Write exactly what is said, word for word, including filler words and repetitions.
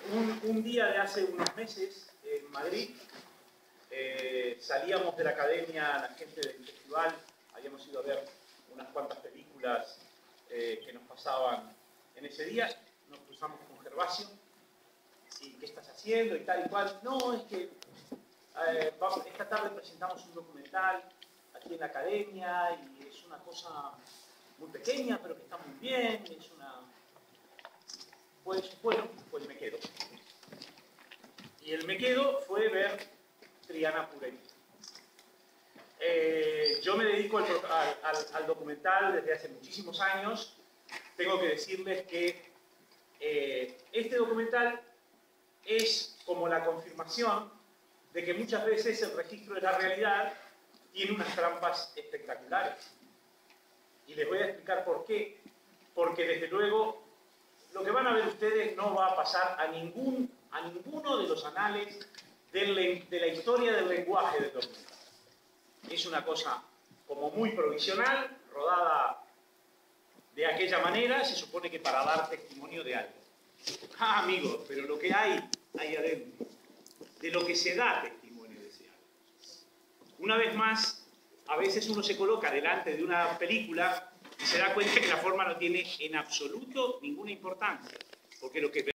un, un día de hace unos meses en Madrid, eh, salíamos de la academia, la gente del festival, habíamos ido a ver unas cuantas películas eh, que nos pasaban en ese día, nos cruzamos con Gervasio, y ¿qué estás haciendo? Y tal y cual. No, es que eh, vamos, esta tarde presentamos un documental aquí en la academia y es una cosa muy pequeña, pero que está muy bien, es una... Pues bueno, pues me quedo. Y el me quedo fue ver Triana Purell. Eh, yo me dedico al, al, al documental desde hace muchísimos años. Tengo que decirles que eh, este documental es como la confirmación de que muchas veces el registro de la realidad tiene unas trampas espectaculares. Y les voy a explicar por qué. Porque desde luego lo que van a ver ustedes no va a pasar a, ningún, a ninguno de los anales del, de la historia del lenguaje del documental. Es una cosa como muy provisional, rodada de aquella manera, se supone que para dar testimonio de algo. Ah, amigos, pero lo que hay ahí adentro, de lo que se da testimonio de ese algo. Una vez más, a veces uno se coloca delante de una película y se da cuenta que la forma no tiene en absoluto ninguna importancia, porque lo que